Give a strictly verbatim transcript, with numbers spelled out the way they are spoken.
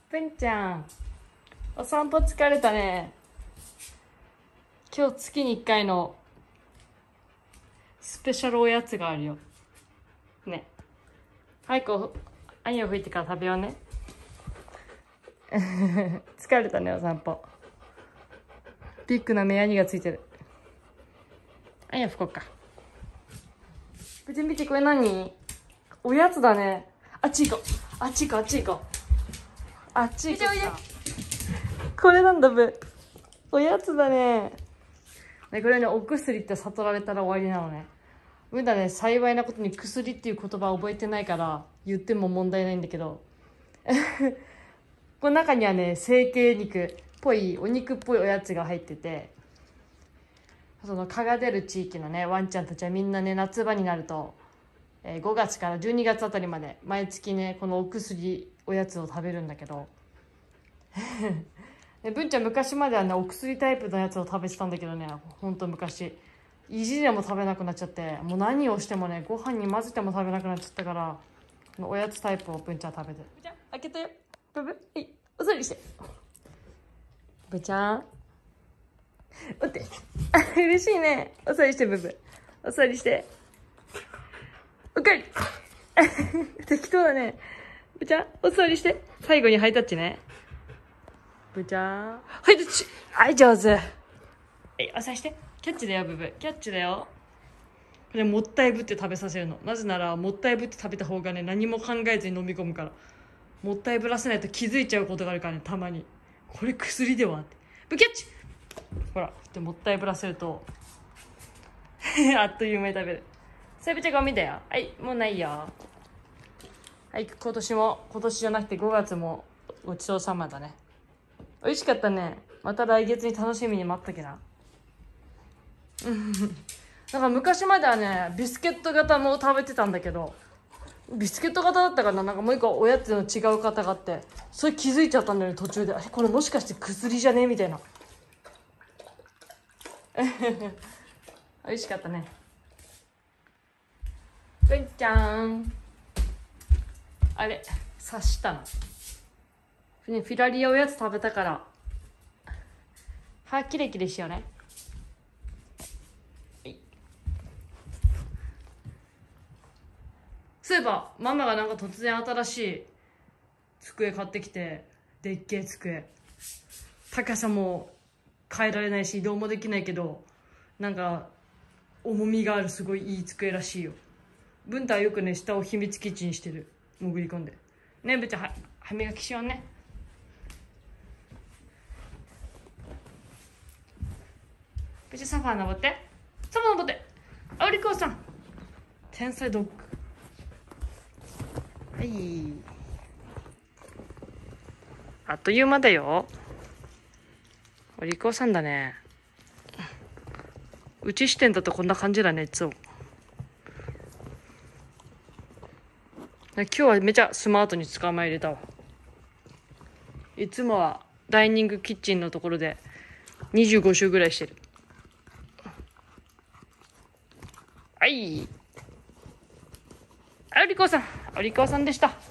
文ちゃん、お散歩疲れたね。今日月にいっかいのスペシャルおやつがあるよ。ね。はいこう、あんよ吹いてから食べようね。疲れたね、お散歩。ビッグな目やにがついてる。あんよ吹こうか。ぶちんびち、これ何？おやつだね。あっち行こう。あっち行こう、あっち行こう。あっち行こう。これなんだぶ。おやつだね。ね、これね、お薬って悟られたら終わりなのね。ぶんだね、幸いなことに薬っていう言葉覚えてないから言っても問題ないんだけど。この中にはね、成形肉っぽい、お肉っぽいおやつが入ってて、その蚊が出る地域のね、ワンちゃんたちはみんなね、夏場になると、えー、ごがつからじゅうにがつあたりまで毎月ね、このお薬おやつを食べるんだけど、ね、文ちゃん昔まではね、お薬タイプのやつを食べてたんだけどね、ほんと昔意地でも食べなくなっちゃって、もう何をしてもね、ご飯に混ぜても食べなくなっちゃったから、このおやつタイプを文ちゃん食べてる。ぶちゃん開けてよ、ブブ、はい、お座りして。ぶちゃんおって嬉しいね。お座りして、ブブ、お座りして、おかえり。適当だね。ぶちゃんお座りして、最後にハイタッチね。ぶちゃんハイタッチ、はい、上手。はい、お座りして。キャッチだよ、ブブ、キャッチだよ。これもったいぶって食べさせるの。なぜならもったいぶって食べた方がね、何も考えずに飲み込むから。もったいぶらせないと気づいちゃうことがあるからね、たまに。これ薬ではって、ブキャッチ。ほらでもったいぶらせるとあっという間に食べる。それぶちゃゴミだよ。はい、もうないよ。はい、今年も、今年じゃなくてごがつもごちそうさまだね。美味しかったね。また来月に楽しみに待っときな。なんか昔まではね、ビスケット型も食べてたんだけど、ビスケット型だったかな、なんかもう一個おやつの違う型があって、それ気づいちゃったんだよね、途中で。あれこれもしかして薬じゃねみたいな。美味しかったね。ぶんちゃん、あれ刺したのね。フィラリアおやつ食べたから歯キレキレしようね。はい、そういえばママがなんか突然新しい机買ってきて、でっけえ机、高さも変えられないし移動もできないけど、なんか重みがあるすごいいい机らしいよ。文太はよくね、下を秘密基地にしてる。潜り込んでね。ぶんちゃんは歯磨きしようね。ぶんちゃんソファー登って、ソファー登って。あおりこうさん天才ドッグ。はい、あっという間だよ。お利口さんだね。うち視点だとこんな感じだね、いつも。今日はめちゃスマートに捕まえれたわ。いつもはダイニングキッチンのところでにじゅうご周ぐらいしてる。はい、お利口さん、お利口さんでした。